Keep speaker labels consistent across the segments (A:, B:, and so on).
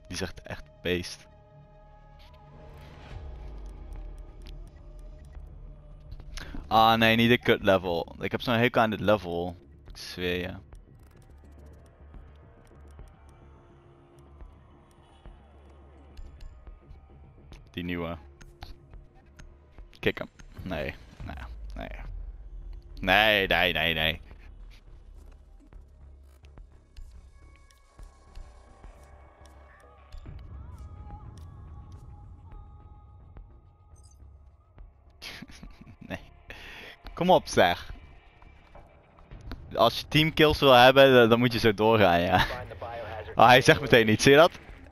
A: Die is echt beest. Ah nee, niet de cut level. Ik heb zo'n hekel aan dit level. Ik zweer je. Die nieuwe. Kick hem. Nee, nee, nee. Nee, nee, nee, nee. Nee. Kom op zeg. Als je teamkills wil hebben, dan moet je zo doorgaan, ja. Oh, hij zegt meteen iets, zie je dat?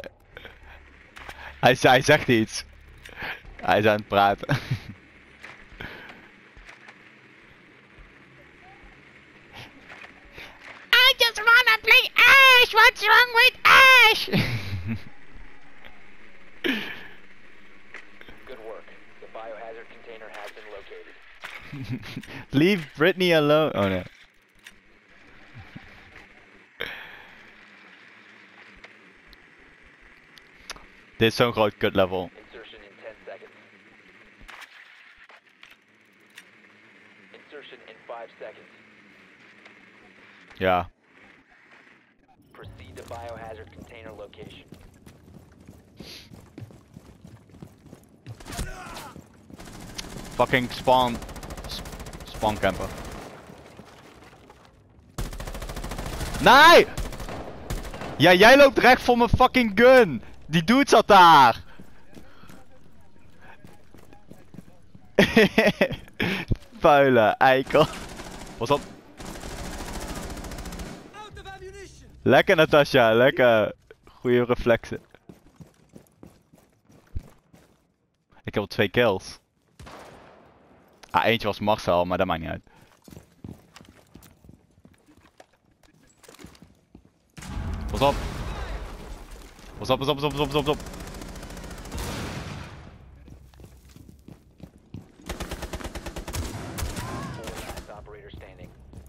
A: Hij zegt iets. Hij is aan het praten. I just wanna play Ash! What's wrong with Ash?
B: Good work. The biohazard container has been located.
A: Leave Brittany alone. Oh no. Dit is zo'n groot cut level.
B: Insertion in 10 seconds. Insertion in 5 seconds.
A: Ja.
B: Proceed to biohazard container location.
A: Fucking spawn camper. Nee! Ja, jij loopt recht voor mijn fucking gun. Die dude zat daar. Vuile eikel. Pas op. Lekker Natasha, lekker. Goeie reflexen. Ik heb al 2 kills. Ah, eentje was Marcel, maar dat maakt niet uit. Pas op. Pas op, pas op, pas op, pas op, pas op.
B: Last operator standing.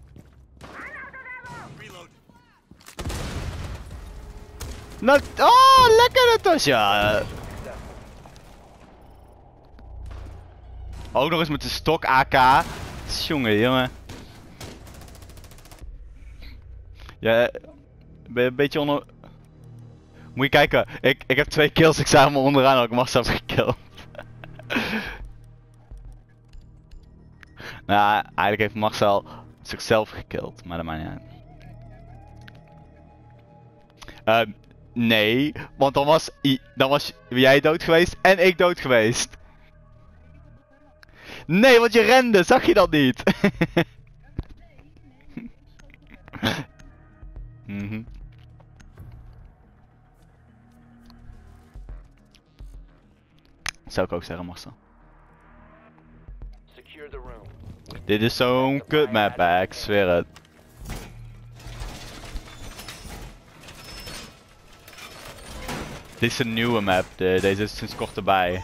A: Oh, lekker Natasha. Ook nog eens met de stok AK. Jongen, jongen. Ja, ben je een beetje onder... Moet je kijken, ik heb 2 kills, ik zag me onderaan, ook Marcel gekilld. Nou, eigenlijk heeft Marcel zichzelf gekilld, maar dat maakt niet uit. Nee, want dan was jij dood geweest en ik dood geweest. Nee, want je rende, zag je dat niet? Zou ik ook zeggen, Marcel.
B: Secure the room.
A: Dit is zo'n kutmap, hè, ik zweer het. Dit is een nieuwe map, deze is sinds kort erbij.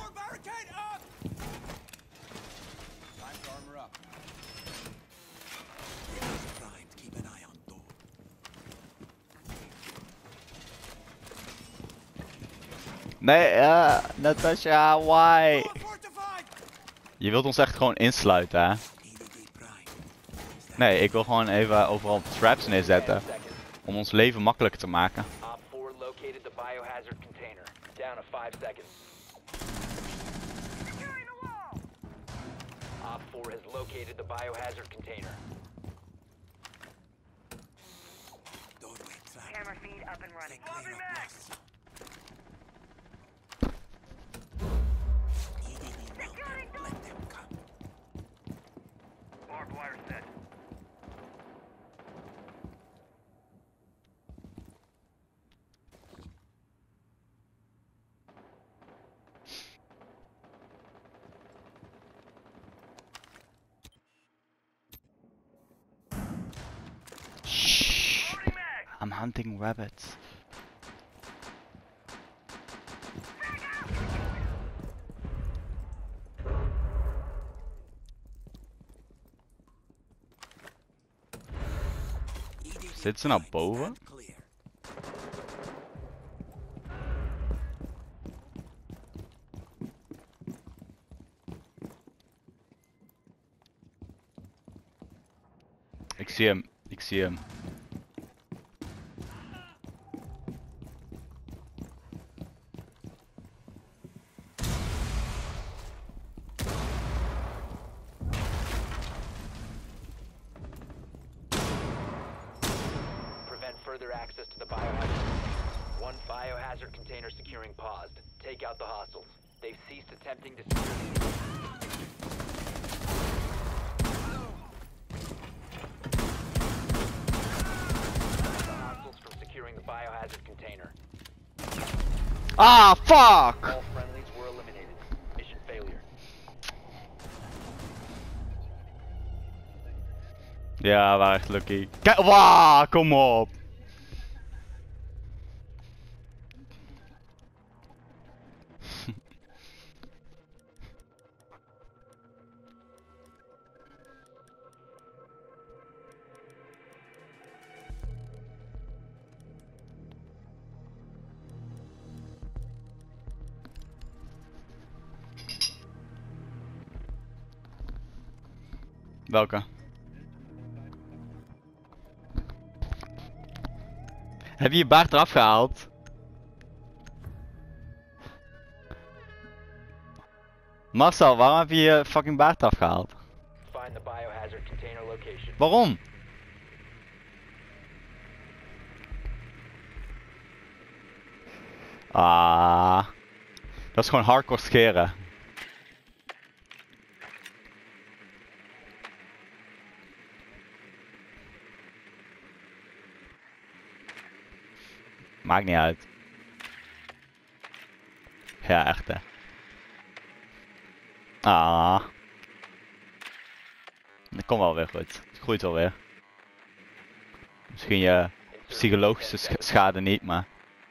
A: Nee, Natasha, why? Je wilt ons echt gewoon insluiten, hè? Nee, ik wil gewoon even overal traps neerzetten. Om ons leven makkelijker te maken.
B: Op 4 located the biohazard container. Down to 5 seconds. Op 4 has located the biohazard container.
C: Camera feed up and running. Barbed wire set.
A: Shh. I'm hunting rabbits. Zit ze nou boven? Ik zie hem. Ik zie hem.
B: Prevent further access to the biohazard. One biohazard container securing paused. Take out the hostiles. They've ceased attempting to secure the hostiles from securing the biohazard container.
A: Ah, fuck!
B: All friendlies were eliminated. Mission failure.
A: Ja, waar echt lucky. Kijk, wauw, kom op. Welke? Heb je je baard eraf gehaald? Marcel, waarom heb je je fucking baard eraf gehaald?
B: Find the biohazard container location.
A: Waarom? Ah, dat is gewoon hardcore scheren. Maakt niet uit. Ja, echt hè. Ah. Dat komt wel weer goed. Het groeit wel weer. Misschien je psychologische schade niet, maar...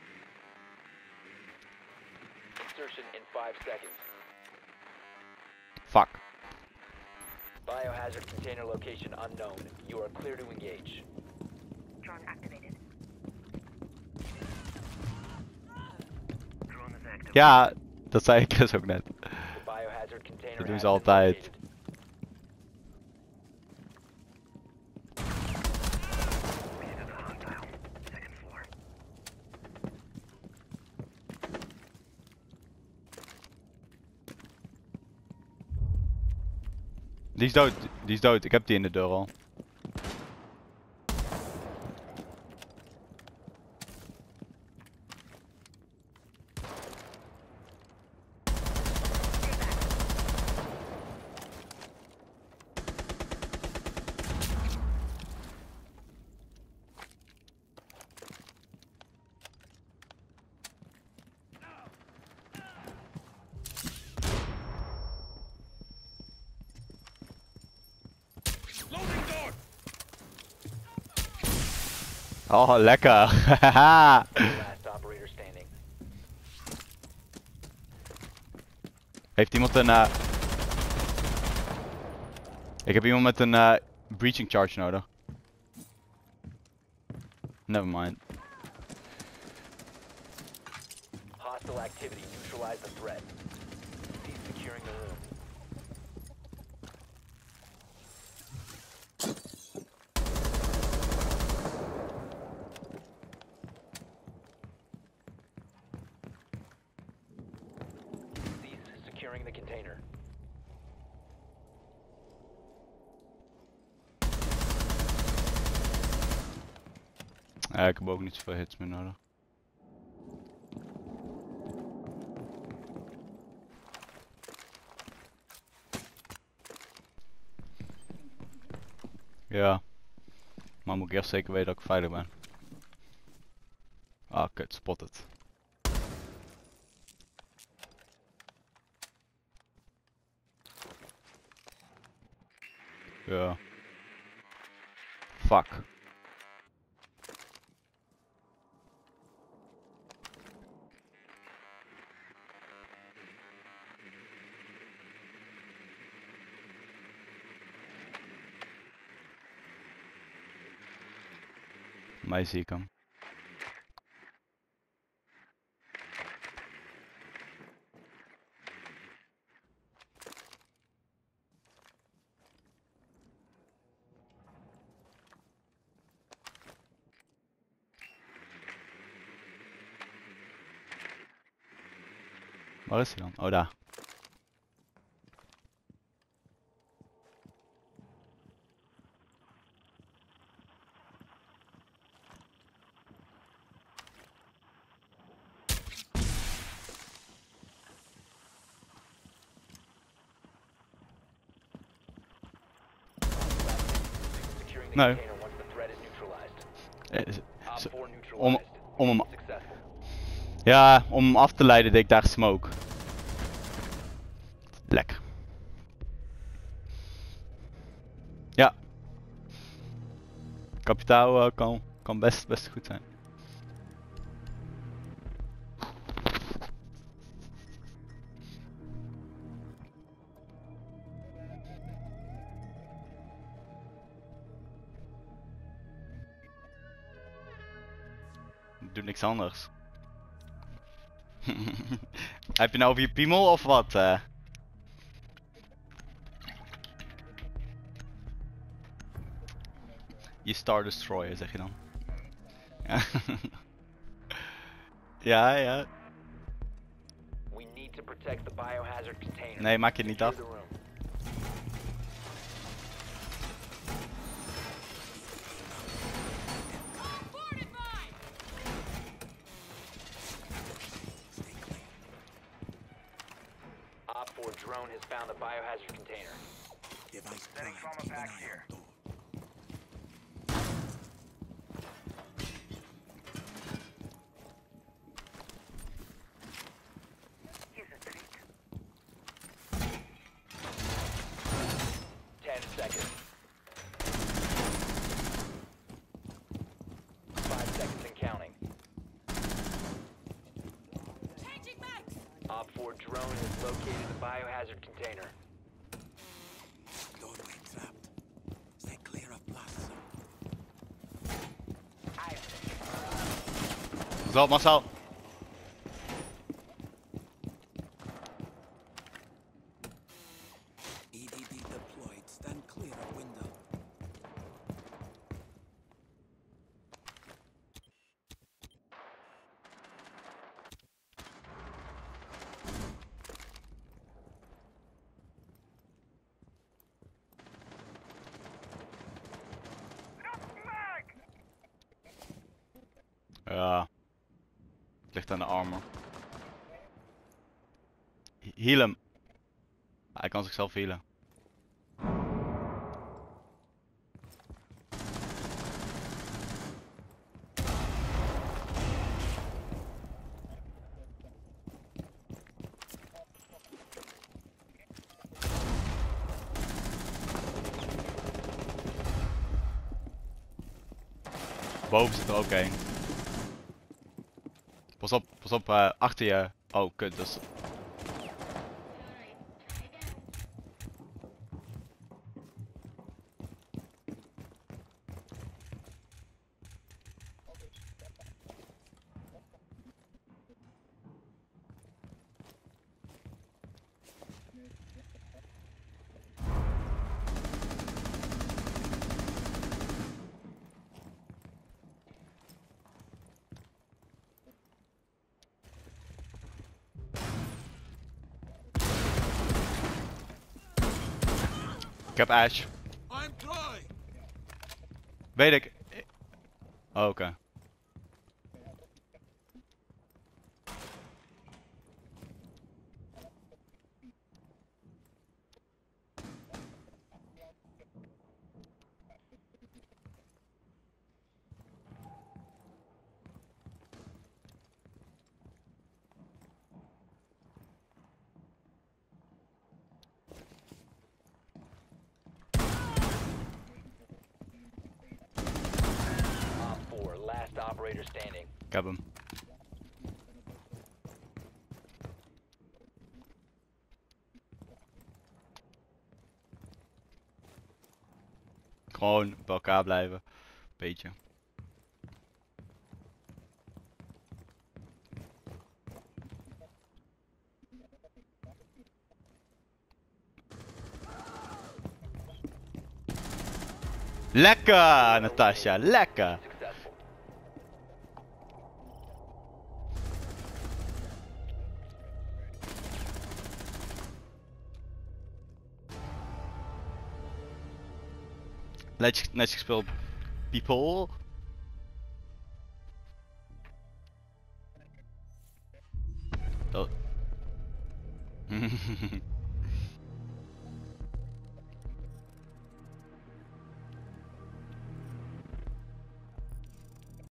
B: Insertion in 5 seconds.
A: Fuck.
B: Biohazard container location unknown. You are clear to engage.
C: Drone activated. Drone is active.
A: Ja, dat zei ik dus ook net.
B: The biohazard container
A: Dat doen
B: has
A: ze
B: been
A: altijd.
B: located.
C: We to the hostile. Second floor.
A: Die is dood, die is dood. Ik heb die in de deur al. Oh, lekker. Haha.
B: Last operator standing.
A: Heeft iemand een... Ik heb iemand met een breaching charge nodig. Never mind.
B: Hostile activity. Neutralize the threat. Cease securing the room. Cease securing the container.
A: Ik heb ook niet zoveel hits meer nodig. Ja. Maar moet ik eerst zeker weten dat ik veilig ben. Ah, kut, spotted. Ja. Fuck. Mij zie ik hem. Waar is hij dan? Oh, daar.
B: Securing the
A: Nee.
B: container once the threat is neutralized. Op 4
A: Om
B: neutralized.
A: hem...
B: Successful.
A: Ja, om hem af te leiden deed ik daar smoke. Lekker. Ja. Kapitaal kan best goed zijn. Doe niks anders. Heb je nou over je piemel of wat? Je Star Destroyer zeg je dan. Ja. Ja, ja.
B: We need to protect the biohazard container.
A: Nee, maak je het niet af.
B: Secure the room. Op 4 drone has found the biohazard container.
D: Device
C: Setting
D: primed.
C: trauma
D: Keep an
C: pack
D: eye
C: here.
D: out, door.
C: Use a treat.
B: 10 seconds. 5 seconds and counting. Op 4 drone has located the biohazard container.
D: Doorway trapped. Stay clear of blasts.
A: Zo, Marcel.
D: EDD deployed. Stand clear of window.
A: Ja. Het ligt aan de armor. Heal hem. Hij kan zichzelf healen. Boven zit er ook een. Pas op, achter je. Oh, kut, dus. Ik heb Ash.
D: I'm dry.
A: Weet ik. Oh, oké.
B: Op 4, last operator standing.
A: Ik heb hem. Gewoon bij elkaar blijven. Beetje. Lekker, Natasha, lekker.
B: Successful.
A: Netjes gespeeld, people. Oh.